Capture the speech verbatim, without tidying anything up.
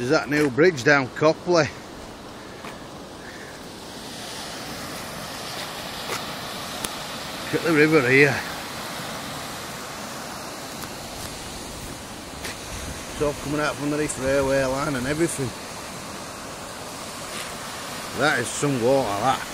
This is that new bridge down Copley. Look at the river here. It's all coming out from the East Railway line and everything. That is some water, that.